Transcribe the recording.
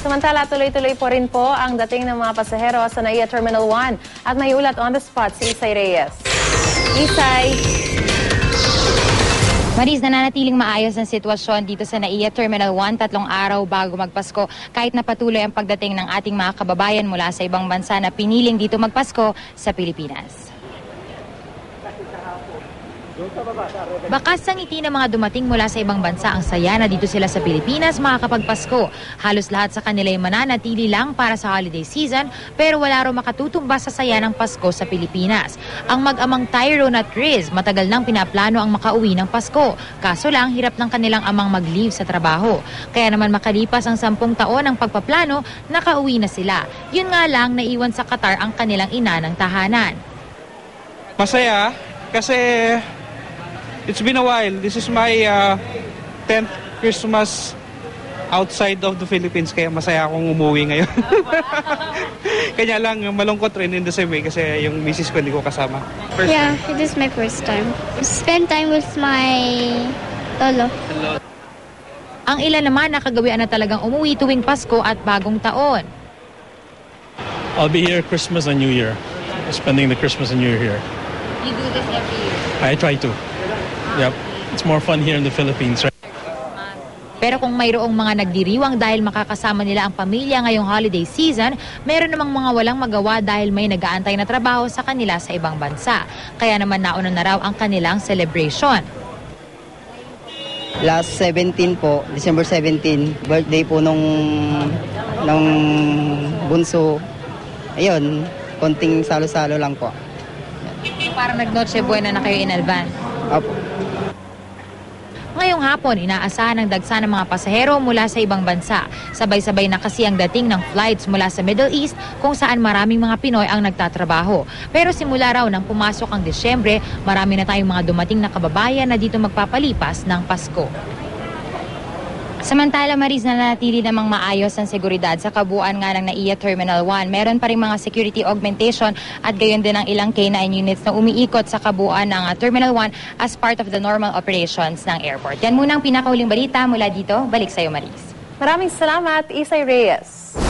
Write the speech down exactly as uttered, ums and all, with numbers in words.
Samantala, tuloy-tuloy po rin po ang dating ng mga pasahero sa NAIA Terminal one at may ulat on the spot si Isay Reyes. Isay! Maris, nananatiling maayos ang sitwasyon dito sa NAIA Terminal one tatlong araw bago magpasko kahit na patuloy ang pagdating ng ating mga kababayan mula sa ibang bansa na piniling dito magpasko sa Pilipinas. Bakas sa ngiti ng mga dumating mula sa ibang bansa ang saya na dito sila sa Pilipinas makakapagpasko. Halos lahat sa kanila ay mananatili lang para sa holiday season pero wala raw makatutumbas sa saya ng Pasko sa Pilipinas. Ang mag-amang Tyrone at Riz matagal nang pinaplano ang makauwi ng Pasko. Kaso lang hirap ng kanilang amang mag-leave sa trabaho. Kaya naman makalipas ang sampung taon ng pagpaplano, nakauwi na sila. Yun nga lang naiwan sa Qatar ang kanilang ina ng tahanan. Masaya kasi it's been a while. This is my uh, tenth Christmas outside of the Philippines, kaya masaya akong umuwi ngayon. Kanya lang, malungkot rin in the same way kasi yung misis ko hindi ko kasama. First yeah, time. It is my first time. Spend time with my lolo. Ang ilan naman nakagawian na talagang umuwi tuwing Pasko at Bagong Taon. I'll be here Christmas and New Year. Spending the Christmas and New Year here. You do this every year? I try to. Yep. It's more fun here in the Philippines, right? Pero kung mayroong mga nagdiriwang dahil makakasama nila ang pamilya ngayong holiday season, meron namang mga walang magawa dahil may nag-aantay na trabaho sa kanila sa ibang bansa. Kaya naman nauna na raw ang kanilang celebration. Last seventeen po, December seventeen, birthday po nung, nung bunso. Ayun, konting salo-salo lang po. So parang nag-Noche Buena na kayo in advance? Opo. Ngayong hapon, inaasahan ang dagsa ng mga pasahero mula sa ibang bansa. Sabay-sabay na kasi ang dating ng flights mula sa Middle East kung saan maraming mga Pinoy ang nagtatrabaho. Pero simula raw nang pumasok ang Disyembre, marami na tayong mga dumating na kababayan na dito magpapalipas ng Pasko. Samantala, Maris, nananatili namang maayos ang seguridad sa kabuuan nga ng NAIA Terminal one. Meron pa rin mga security augmentation at gayon din ang ilang K nine units na umiikot sa kabuuan ng uh, Terminal one as part of the normal operations ng airport. Yan muna ang pinakauling balita mula dito. Balik sa'yo, Maris. Maraming salamat, Isay Reyes.